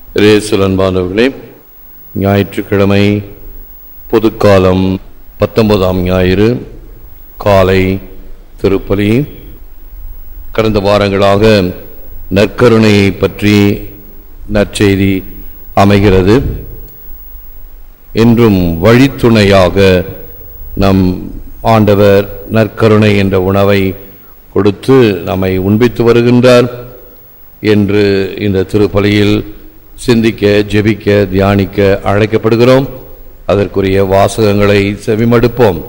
அன்பானவர்களே, ஞாயிற்றுக்கிழமை பொதுக்காலம் 19ஆம் ஞாயிறு காலை திருப்பலி. கடந்த வாரங்களாக நற்கருணையை பற்றி நற்செய்தி அமைகிறது. இன்றும் வழித்துணையாக நம் ஆண்டவர் நற்கருணை என்ற உணவை கொடுத்து நம்மை உண்பித்து வருகின்றார் என்று இந்த திருப்பலியில் சிந்திக்க, ஜெபிக்க, தியானிக்க அழைக்கப்படுகிறோம். அதற்குரிய வாசகங்களை செவிமடுப்போம்.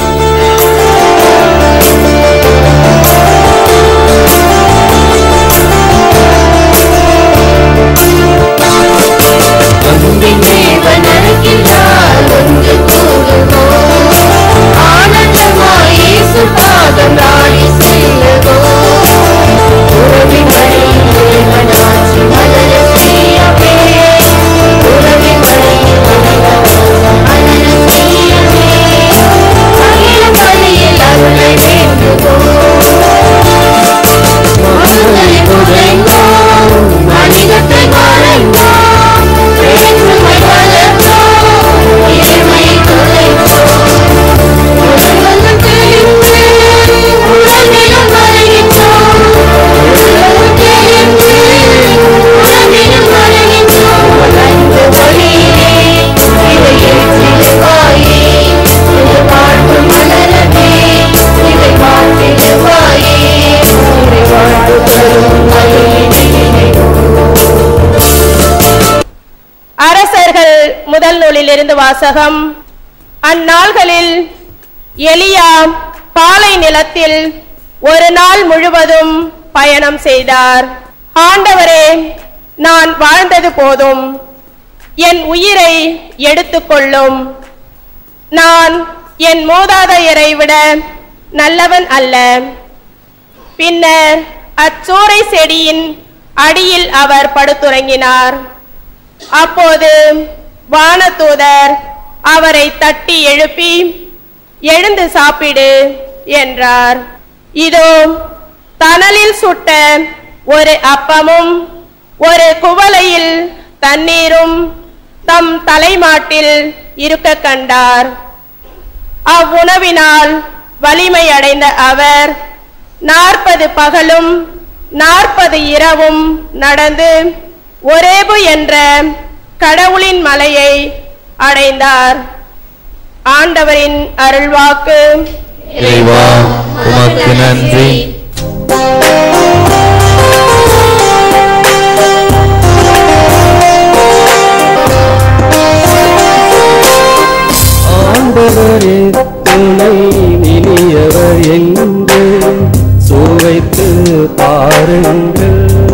இருந்து வாசகம். அந்நாள்களில் எலியா பாலை நிலத்தில் ஒரு நாள் முழுவதும் பயணம் செய்தார். ஆண்டவரே, நான் வாழ்ந்தது போதும், என் உயிரை எடுத்துக்கொள்ளும். நான் என் மூதாதையரை விட நல்லவன் அல்ல. பின்னர் அச்சோரை செடியின் அடியில் அவர் படுத்துறங்கினார். அப்போது வானதூதர் அவரை தட்டி எழுப்பி, எழுந்து சாப்பிடு என்றார். இதோ தணலில் சுட்ட ஒரு அப்பமும் ஒரு குவளையில் தண்ணீரும் தம் தலைமாட்டில் இருக்க கண்டார். அவ்வுணவினால் வலிமை அடைந்த அவர் 40 பகலும் 40 இரவும் நடந்து ஒரேபு என்ற கடவுளின் மலையை அடைந்தார். ஆண்டவரின் அருள்வாக்கு. இறைவா, உமக்கு நன்றி. ஆண்டவரே, துணை இனியவர் என்று சுவைத்து பாருங்கள்.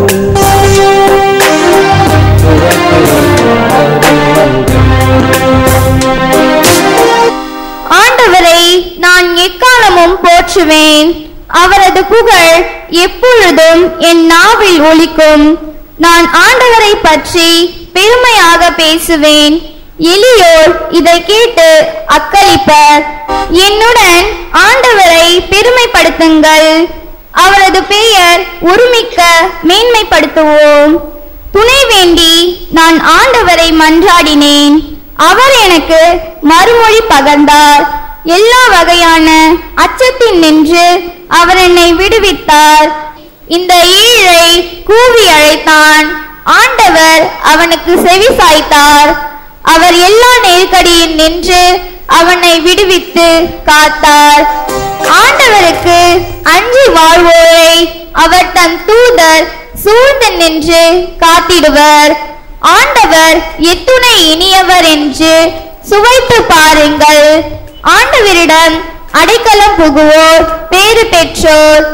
ஆண்டவரை நான் எக்காலமும் போற்றுவேன். அவரது புகழ் எப்பொழுதும் என் நாவில் ஒலிக்கும். நான் ஆண்டவரை பற்றி பெருமையாக பேசுவேன். எளியோர் இதை கேட்டு அக்களிப்பர். என்னுடன் ஆண்டவரை பெருமைப்படுத்துங்கள். அவரது பெயர் ஒருமிக்க மேன்மைப்படுத்துவோம். துணை வேண்டி நான் ஆண்டவரை மன்றாடினேன். அவர் எனக்கு மறுமொழி பகர்ந்தார். எல்லா வகையான அச்சத்தின் நின்று அவர் என்னை விடுவித்தார். இந்த ஈழை கூவி அழைத்தான். ஆண்டவர் அவனுக்கு செவி சாய்த்தார். அவர் எல்லா நெருக்கடியில் நின்று அவனை விடுவித்து காத்தார். ஆண்டவருக்கு அஞ்சி வாழ்வோரை அவர் தன் தூதர் சூழ்ந்து நின்று காத்திடுவர். ஆண்டவர் எத்துணை இனியவர் என்று சுவைத்து பாருங்கள். ஆண்டவரிடம் அடைக்கலம் புகுவோர் பேறு பெற்றோர்.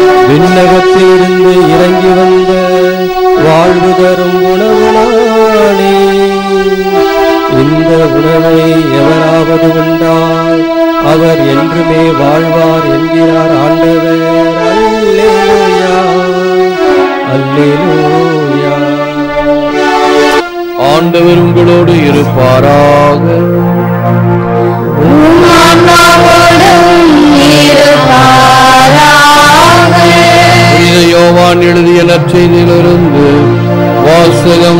விண்ணகத்திலிருந்து இறங்கி வந்த வாழ்வு தரும் உணவு அவர் என்றுமே வாழ்வார் என்கிறார் ஆண்டவர். அல்லேலூயா அல்லேலூயா. ஆண்டவர் உங்களோடு இருப்பாராக. புனித யோவான் எழுதிய நற்செய்தியிலிருந்து வாசகம்.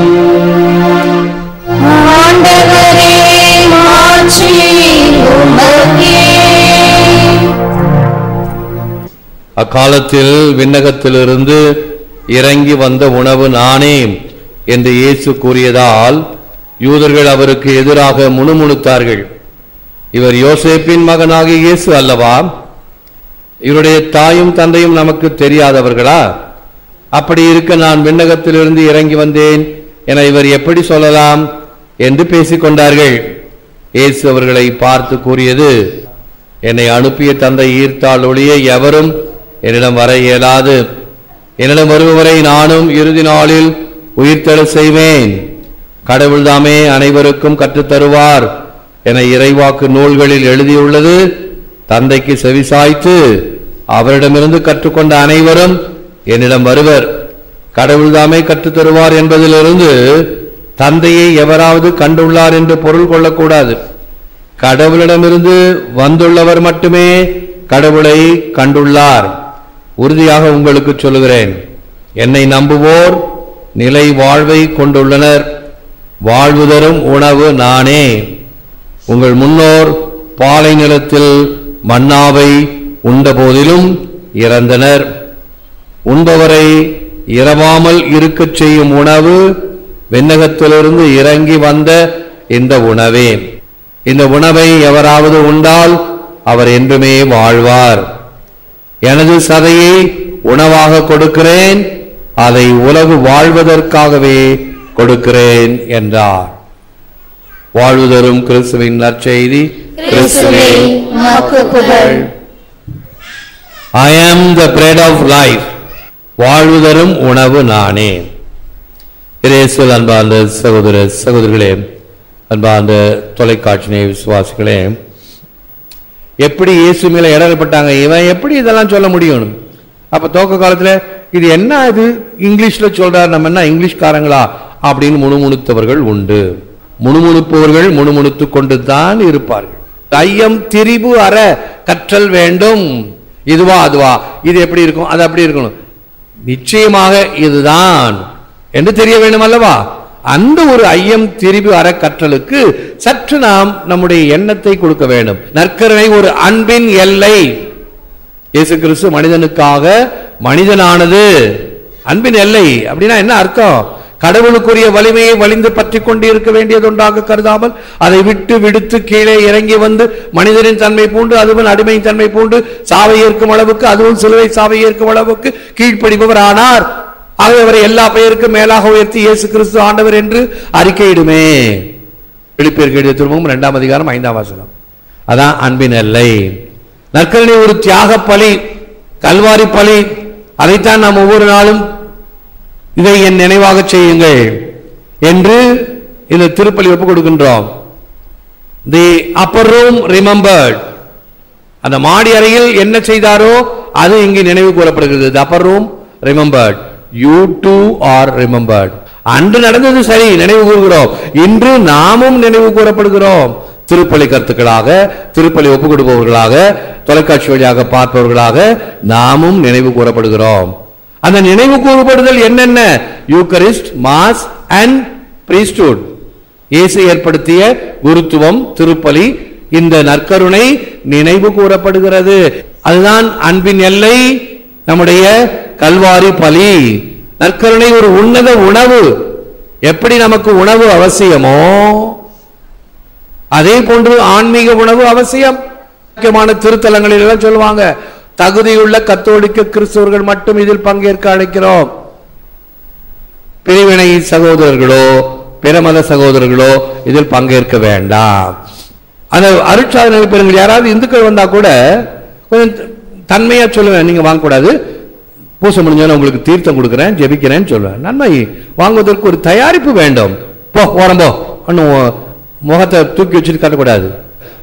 அக்காலத்தில் விண்ணகத்திலிருந்து இறங்கி வந்த உணவு நானே என்று இயேசு கூறியதால் யூதர்கள் அவருக்கு எதிராக முணுமுணுத்தார்கள். இவர் யோசேப்பின் மகனாகிய இயேசு அல்லவா? இவருடைய தாயும் தந்தையும் நமக்கு தெரியாதவர்களா? அப்படி இருக்க நான் விண்ணகத்திலிருந்து இறங்கி வந்தேன் என இவர் எப்படி சொல்லலாம் என்று பேசிக்கொண்டார்கள். இயேசு அவர்களை பார்த்து கூறியது, என்னை அனுப்பிய தந்தை ஈர்த்தால் ஒழிய எவரும் என்னிடம் வர இயலாது. என்னிடம் வருபவரை நானும் இறுதி நாளில் உயிர்த்தெழ செய்வேன். கடவுள்தாமே அனைவருக்கும் கற்றுத்தருவார் என இறைவாக்கு நூல்களில் எழுதியுள்ளது. தந்தைக்கு செவிசாய்த்து அவரிடமிருந்து கற்றுக்கொண்ட அனைவரும் என்னிடம் வருவர். கடவுள்தாமே கற்றுத்தருவார் என்பதிலிருந்து தந்தையை எவராவது கண்டுள்ளார் என்று பொருள் கொள்ளக்கூடாது. கடவுளிடமிருந்து வந்துள்ளவர் மட்டுமே கடவுளை கண்டுள்ளார். உறுதியாக உங்களுக்கு சொல்லுகிறேன், என்னை நம்புவோர் நிலை வாழ்வை கொண்டுள்ளனர். வாழ்வு தரும் உணவு நானே. உங்கள் முன்னோர் பாலை நிலத்தில் மன்னாவை உண்ட போதிலும் இறந்தனர். உண்பவரை இரவாமல் இருக்கச் செய்யும் உணவு விண்ணகத்திலிருந்து இறங்கி வந்த இந்த உணவே. இந்த உணவை எவராவது உண்டால் அவர் என்றுமே வாழ்வார். எனது சதையை உணவாக கொடுக்கிறேன், அதை உலகு வாழ்வதற்காகவே கொடுக்கிறேன் என்றார். வாழ்வு தரும் கிறிஸ்துவின் நற்செய்தி. கிறிஸ்துவே உமக்கு புகழ். I am the bread of life. வாழ்வு தரும் உணவு நானே. இயேசுவில் அன்பார்ந்த சகோதர சகோதரிகளே, அன்பார்ந்த தொலைக்காட்சி விசுவாசிகளே, எப்படி இயேசு மேல இடரப்பட்டாங்க? இவன் எப்படி இதெல்லாம் சொல்ல முடியும்? அப்ப துவக்க காலத்துல இது என்ன, இது இங்கிலீஷ்ல சொல்றாரு, நம்ம என்ன இங்கிலீஷ்காரங்களா அப்படின்னு முணுமுணுத்தவர்கள் உண்டு. முணுமுணுப்பவர்கள் முணுமுணுத்து கொண்டு தான் இருப்பார்கள். ஐயம் திரிபு அற கற்றல் வேண்டும். இதுவா அதுவா, இது எப்படி இருக்கும், அது அப்படி இருக்கணும், நிச்சயமாக இதுதான் என்று தெரிய வேண்டும் அல்லவா? அந்த ஒரு ஐயம் திரிபு அற கற்றலுக்கு சற்று நாம் நம்முடைய எண்ணத்தை கொடுக்க வேண்டும். நற்கருணை ஒரு அன்பின் எல்லை. இயேசு கிறிஸ்து மனிதனுக்காக மனிதனானது அன்பின் எல்லை. அப்படின்னா என்ன அர்த்தம்? கடவுளுக்குரிய வலிமையை வலிந்து பற்றி கொண்டு இருக்க வேண்டியதொன்றாக கருதாமல் அதை விட்டு விடுத்து கீழே இறங்கி வந்து மனிதனின் தன்மை பூண்டு, அதுவும் அடிமையின் தன்மை பூண்டு சாவை ஏற்கும் அளவுக்கு, அதுவும் சிலுவை சாவை ஏற்கும் அளவுக்கு கீழ்ப்படிபவர் ஆனார். ஆகவே அவரை எல்லா பெயருக்கும் மேலாக உயர்த்தி இயேசு கிறிஸ்து ஆண்டவர் என்று அறிக்கையிடுமே. பிலிப்பியருக்கு எழுதிய திருமுகம் 2ஆம் அதிகாரம் 5ஆம் வசனம். அதான் அன்பின் எல்லை. நற்கருணை ஒரு தியாக பலி, கல்வாரி பலி. அதைத்தான் நாம் ஒவ்வொரு நாளும் இதை என் நினைவாக செய்யுங்கள் என்று இந்த திருப்பலி ஒப்புக் கொடுக்கின்றோம். The upper room remembered. அந்த மாடி அறையில் என்ன செய்தாரோ அது இங்கு நினைவு கூறப்படுகிறது. The upper room remembered. You too are remembered. அன்று நடந்தது சரி, நினைவு கூறுகிறோம். இன்று நாமும் நினைவு கூறப்படுகிறோம். திருப்பலி கருத்துக்களாக, திருப்பலி ஒப்புக் கொடுப்பவர்களாக, தொலைக்காட்சி வழியாக பார்ப்பவர்களாக நாமும் நினைவு கூறப்படுகிறோம். அந்த நினைவு கூறப்படுதல் என்னென்ன? Eucharist, mass and priesthood. இயேசு ஏற்படுத்திய குருத்துவம், திருப்பலி, இந்த நற்கருணை நினைவு கூறப்படுகிறது. அதுதான் அன்பின் எல்லை, நம்முடைய கல்வாரி பலி. நற்கருணை ஒரு உன்னத உணவு. எப்படி நமக்கு உணவு அவசியமோ அதே போன்று ஆன்மீக உணவு அவசியம். முக்கியமான திருத்தலங்களில் எல்லாம் சொல்லுவாங்க, தகுதியுள்ள கத்தோலிக்க கிறிஸ்தவர்கள் மட்டும் இதில் பங்கேற்க அழைக்கிறோம். பிரிவினை சகோதரர்களோ பிறமத சகோதரர்களோ இதில் பங்கேற்க வேண்டாம். அந்த அருட்சாதனை பெறுங்கள். யாராவது இந்துக்கள் வந்தா கூட கொஞ்சம் தன்மையா சொல்லுவேன், நீங்க வாங்கக்கூடாது, பூசை முடிஞ்சோன்னு உங்களுக்கு தீர்த்தம் கொடுக்குறேன், ஜெபிக்கிறேன்னு சொல்லுவேன். நன்மை வாங்குவதற்கு ஒரு தயாரிப்பு வேண்டும். போ ஓரம்போ முகத்தை தூக்கி வச்சுட்டு காட்டக்கூடாது.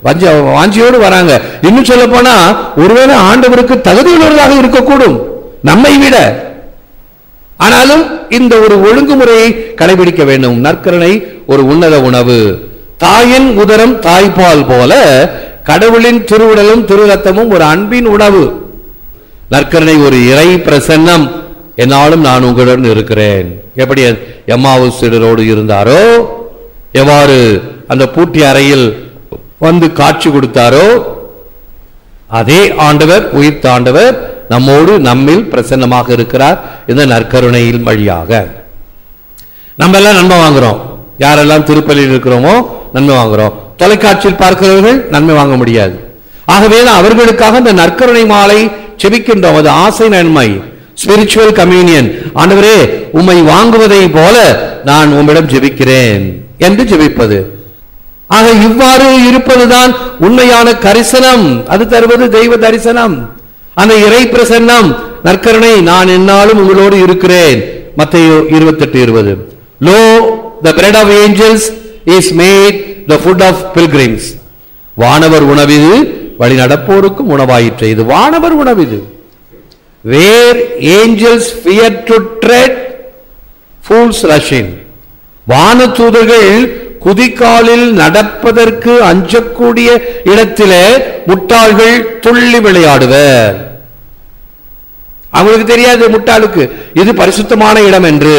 வாஞ்சியோடு வராங்க. இன்னும் சொல்ல போனா ஒருவேளை ஆண்டவருக்கு தகுதியுள்ளவர்களாக இருக்கக்கூடும் நம்மை விட. ஆனாலும் இந்த ஒரு ஒழுங்குமுறையை கடைபிடிக்க வேண்டும். நற்கருணை ஒரு உன்னத உணவு. தாயின் உதரம் தாய்ப்பால் போல கடவுளின் திருவுடலும் திருரத்தமும் ஒரு அன்பின் உணவு. நற்கருணை ஒரு இறை பிரசன்னம். என்னாலும் நான் உங்களுடன் இருக்கிறேன். எப்படி எம்மாவுஸ் சீடரோடு இருந்தாரோ, எவ்வாறு அந்த பூட்டிய அறையில் வந்து காட்சி கொடுத்தாரோ, அதே ஆண்டவர், உயிர்த்த ஆண்டவர் நம்மோடு நம்மில் பிரசன்னமாக இருக்கிறார் இந்த நற்கருணையின் வழியாக. நம்ம எல்லாம் நன்மை வாங்குறோம். யாரெல்லாம் திருப்பலியில் இருக்கிறோமோ நன்மை வாங்குறோம். தொலைக்காட்சியில் பார்க்கிறவர்கள் நன்மை வாங்க முடியாது. ஆகவே அவர்களுக்காக இந்த நற்கருணை மாலை செபிக்கின்றோம். அது ஆசை நன்மை, ஸ்பிரிச்சுவல் கம்யூனியன். ஆண்டவரே, உம்மை வாங்குவதை போல நான் உம்மிடம் ஜெபிக்கிறேன் என்று ஜெபிப்பது. ஆக இவ்வாறு இருப்பதுதான் உண்மையான கரிசனம். அது தருவது தெய்வ தரிசனம், அந்த இறை பிரசன்னம், நற்கருணை. நான் என்னாலும் உங்களோடு இருக்கிறேன். மத்தேயு 28:20. Lo, the bread of angels is made the food of pilgrims. வானவர் உணவிது, வழி நடப்போருக்கும் உணவாயிற்று. இது வானவர் உணவிது. Where angels fear to tread, fools rush in. வானதூதர்கள் குதிகாலில் நடப்பதற்கு அஞ்சக்கூடிய இடத்திலே முட்டாள்கள் துள்ளி விளையாடுவர். அவங்களுக்கு தெரியாது முட்டாளுக்கு இது பரிசுத்தமான இடம் என்று.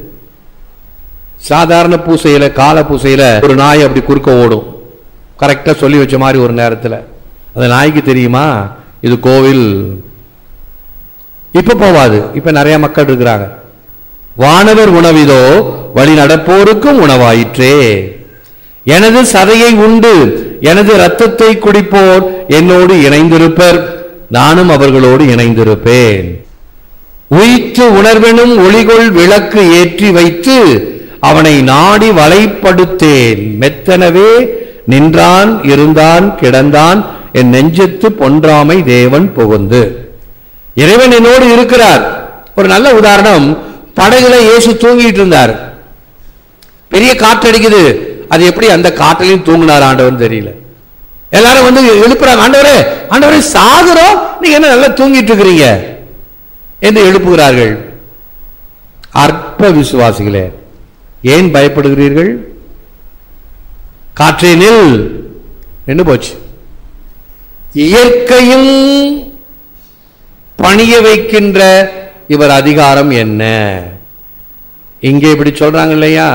சாதாரண பூசையில, கால பூசையில ஒரு நாய் அப்படி குறுக்க ஓடும், கரெக்டா சொல்லி வச்ச மாதிரி ஒரு நேரத்தில். அந்த நாய்க்கு தெரியுமா இது கோவில்? இப்ப போவாது. இப்ப நிறைய மக்கள் இருக்கிறாங்க. வானவர் உணவிதோ, வழி நடப்போருக்கும் உணவாயிற்றே. எனது சதையை உண்டு எனது இரத்தத்தை குடிப்போர் என்னோடு இணைந்திருப்பர், நானும் அவர்களோடு இணைந்திருப்பேன். உயிர்த்து உணர்வெனும் ஒளிகொள் விளக்கு ஏற்றி வைத்து அவனை நாடி வலைப்படுத்தேன். மெத்தனவே நின்றான், இருந்தான், கிடந்தான், என் நெஞ்சத்து பொன்றாமை தேவன் புகுந்து. இறைவன் என்னோடு இருக்கிறார். ஒரு நல்ல உதாரணம், படகுல இயேசு தூங்கிட்டு இருந்தார். பெரிய காற்றடிக்குது. அது எப்படி அந்த காற்றிலையும் தூங்கினார் ஆண்டவன் தெரியல. எல்லாரும் வந்து எழுப்புறாங்க, ஆண்டவரே ஆண்டவரே சாகுறோம், நீங்க என்ன நல்லா தூங்கிட்டு இருக்கிறீங்க என்று எழுப்புகிறார்கள். அற்ப விசுவாசிகளே, ஏன் பயப்படுகிறீர்கள்? காற்றே நில் என்று போச்சு. இயற்கையும் பணிய வைக்கின்ற இவர் அதிகாரம் என்ன? இங்கே இப்படி சொல்றாங்க இல்லையா?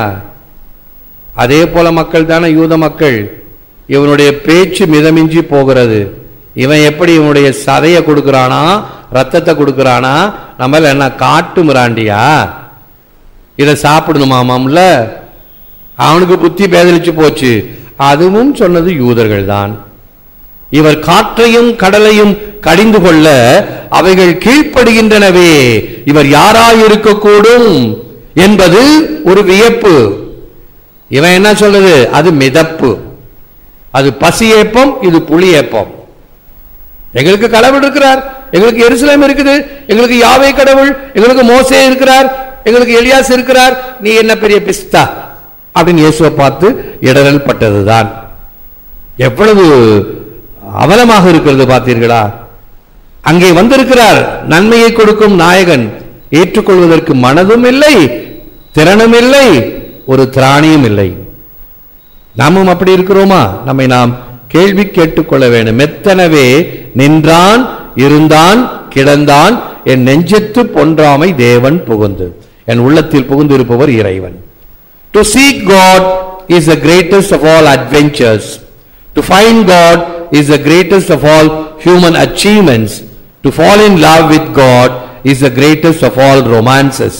அதே போல மக்கள் தானே யூத மக்கள். இவனுடைய பேச்சு மிதமிஞ்சி போகிறது. இவன் எப்படி இவனுடைய சதையை கொடுக்கிறானா, ரத்தத்தை கொடுக்கிறானா, நம்ம என்ன காட்டு மிராண்டியா? இதை சாப்பிடணுமாமாம்ல. அவனுக்கு புத்தி பேதலிச்சு போச்சு. அதுவும் சொன்னது யூதர்கள் தான். இவர் காற்றையும் கடலையும் கடிந்து கொள்ள அவைகள் கீழ்ப்படுகின்றனவே, இவர் யாராயிருக்கக்கூடும் என்பது ஒரு வியப்பு. இவன் என்ன சொல்றது? அது மிதப்பு, அது பசி ஏப்பம், இது புலி ஏப்பம். எங்களுக்கு கடவுள் இருக்கிறார், எங்களுக்கு எருசலேம் இருக்குது, எங்களுக்கு யாவே கடவுள், எங்களுக்கு மோசே இருக்கிறார், எங்களுக்கு எலியாஸ் இருக்கிறார், நீ என்ன பெரிய பிஸ்தா அப்படின்னு இயேசுவை பார்த்து இடரல் பட்டதுதான். எவ்வளவு அவலமாக இருக்கிறது பார்த்தீர்களா? அங்கே வந்திருக்கிறார் நன்மையை கொடுக்கும் நாயகன். ஏற்றுக்கொள்வதற்கு மனதும் இல்லை, திறனும் இல்லை, ஒரு திராணியும் இல்லை. நாமும் அப்படி இருக்கிறோமா? நம்மை நாம் கேள்வி கேட்டுக்கொள்ள வேண்டும். மெத்தனவே நின்றான், இருந்தான், கிடந்தான், என் நெஞ்சத்து பொன்றாமை தேவன் புகுந்து. என் உள்ளத்தில் புகுந்து இருப்பவர் இறைவன். To seek God is the greatest of all adventures. To find God is the greatest of all human achievements. To fall in love with God is the greatest of all romances.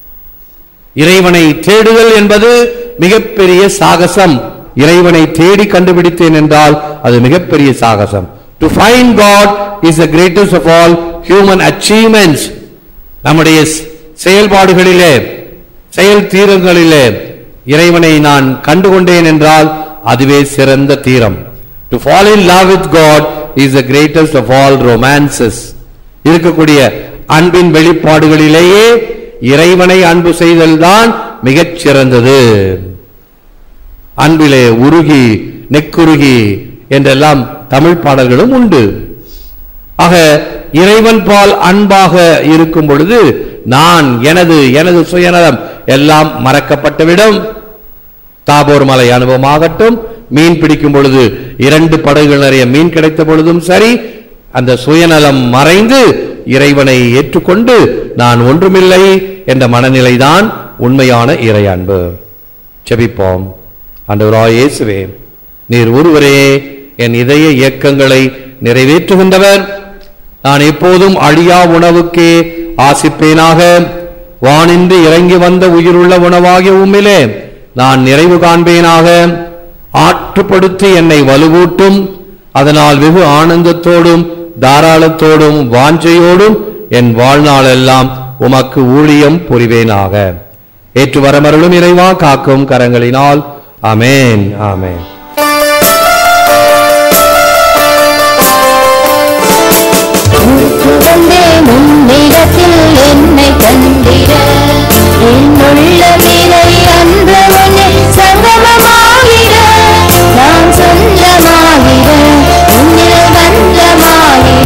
இறைவனை தேடுதல் என்பது மிகப்பெரிய சாகசம். இறைவனை தேடி கண்டுபிடித்தேன் என்றால் அது மிகப்பெரிய சாகசம். To find God is the greatest of all human achievements. நம்முடைய செயல்பாடுகளிலே, செயல் தீரங்களிலே இறைவனை நான் கண்டுகொண்டேன் என்றால் அதுவே சிறந்த தீரம். To fall in love with God is the greatest of all romances. இருக்கக்கூடிய அன்பின் வெளிப்பாடுகளிலேயே இறைவனை அன்பு செய்தல் தான் மிகச் சிறந்தது. அன்பிலே உருகி நெக்குருகி என்றெல்லாம் தமிழ் பாடல்களும் உண்டு. ஆக இறைவன் பால் அன்பாக இருக்கும் பொழுது நான் எனது சுயநலம் எல்லாம் மறக்கப்பட்டுவிடும். தாபோர் மலை அனுபவமாகட்டும், மீன் பிடிக்கும் பொழுது 2 படகுகள் நிறைய மீன் கிடைத்த பொழுதும் சரி, அந்த சுயநலம் மறைந்து இறைவனை ஏற்றுக்கொண்டு நான் ஒன்றுமில்லை என்ற மனநிலைதான் உண்மையான இறை அன்பு. ஜெபிப்போம். ஆண்டவராகிய இயேசுவே, நீர் ஒருவரே என் இதய இயக்கங்களை நிறைவேற்றுகின்றவர். நான் எப்போதும் அழியா உணவுக்கே ஆசிப்பேனாக. வானின்று இறங்கி வந்த உயிருள்ள உணவாகிய உம்மிலே நான் நிறைவு காண்பேனாக. ஆற்றுப்படுத்தி என்னை வலுவூட்டும். அதனால் வெகு ஆனந்தத்தோடும் தாராளத்தோடும் வாஞ்சையோடும் என் வாழ்நாளெல்லாம் உமக்கு ஊழியம் புரிவேனாக. ஏற்று வரமருளும் இறைவா, காக்கும் கரங்களினால். ஆமென், ஆமென். என்னை கண்டிட என்னுள்ள நிலை அன்பவனே சங்கமமாகிட நான் சொந்தமாகிட உன்னில் வந்தமாகிட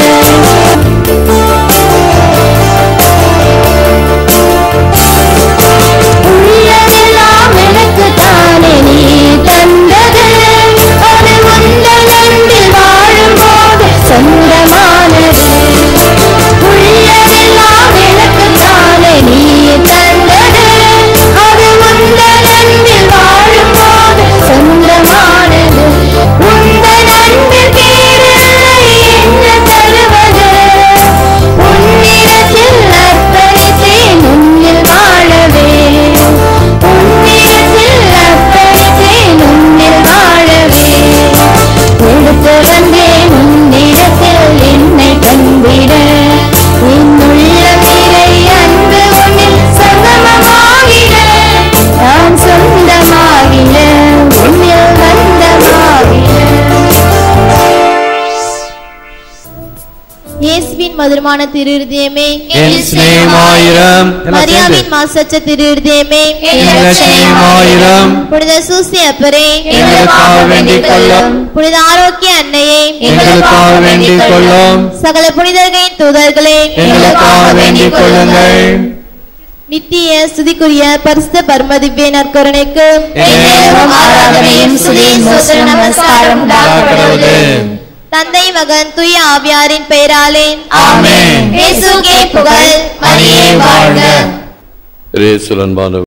உள்ளதெல்லாம் எனக்கு தானே நீ தந்தது. அது உந்தன் அன்பில் வாழும்போது சொந்தமானது. உள்ளதெல்லாம் எனக்கு தானே நீ தந்தது. அது உந்தன் அன்பில் வாழும்போது சொந்தமானது. உந்தன் அன்பில் பேரில்லை என்ன தருவது. உன்னிடத்தில் அர்ப்பணித்தேன் உன்னில் வாழவே. உன்னிடத்தில் அர்ப்பணித்தேன் உன்னில் வாழவே. எடுத்து வந்தேன் உன்னிடத்தில் என்னை கண்டிட. என்னுள்ள நிறை அன்பு உன்னில் சங்கமமாகிட நான் சொந்தமாகிட உன்னில் வந்தமாகிட. இயேசுவின் மதுரமான திருஹிருதயமே, என் சிநேகமாயிரம். மரியாவின் மாசற்ற திருஹிருதயமே, சிநேகமாயிரம். புனித சூசியப்பரே, எங்களுக்காக வேண்டிக் கொள்ளும். புனித ஆரோக்கிய அன்னையே, எங்களுக்காக வேண்டிக் கொள்ளும். சகல புனிதர்களின் தூதர்களே, எங்களுக்காக வேண்டிக் கொள்ளுங்கள். நித்திய ஸ்துதிக்குரிய பரிசுத்த பரமதிவ்ய நற்கருணைக்கு எந்நேரமும் ஆராதனையும் ஸ்துதியும் ஸ்தோத்திரம் நமஸ்காரம் உண்டாகப்படுவது. தந்தை மகன் தூய ஆவியாரின் பெயராலே ஆமென். இயேசுவே புகழ், மரியே வாழ்க. இயேசுவின் அன்பான